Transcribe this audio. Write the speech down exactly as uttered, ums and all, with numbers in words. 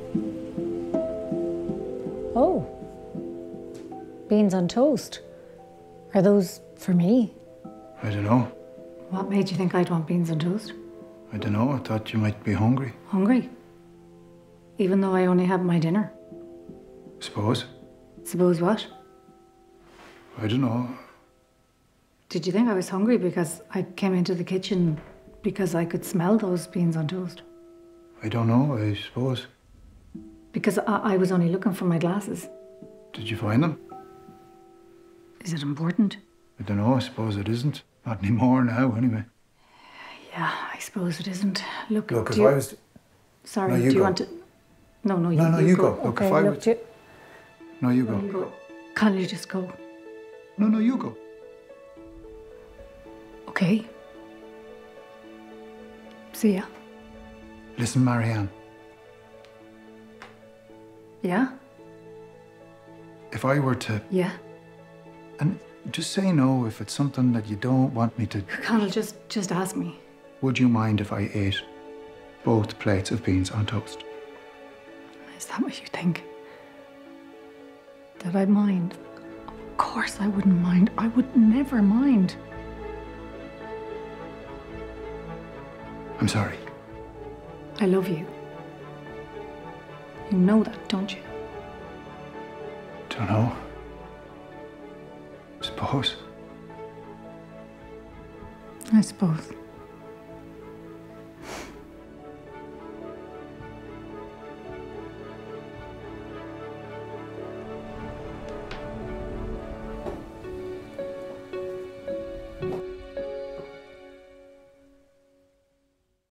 Oh. Beans on toast. Are those for me? I don't know. What made you think I'd want beans on toast? I don't know. I thought you might be hungry. Hungry? Even though I only had my dinner. Suppose. Suppose what? I don't know. Did you think I was hungry because I came into the kitchen because I could smell those beans on toast? I don't know, I suppose. Because I, I was only looking for my glasses. Did you find them? Is it important? I don't know. I suppose it isn't. Not anymore now, anyway. Yeah, I suppose it isn't. Look, Look, if do you... I was... To... Sorry, No, you do you go. want to... No, no, you, no, no, you, you go. go. Look, okay, if I look, was... do you... No, you go. You go. Can't you just go? No, no, you go. Okay. See ya. Listen, Marianne. Yeah? If I were to... Yeah? And just say no if it's something that you don't want me to... Connell, just, just ask me. Would you mind if I ate both plates of beans on toast? Is that what you think? That I'd mind? Of course I wouldn't mind. I would never mind. I'm sorry. I love you. You know that, don't you? Don't know. Suppose. I suppose.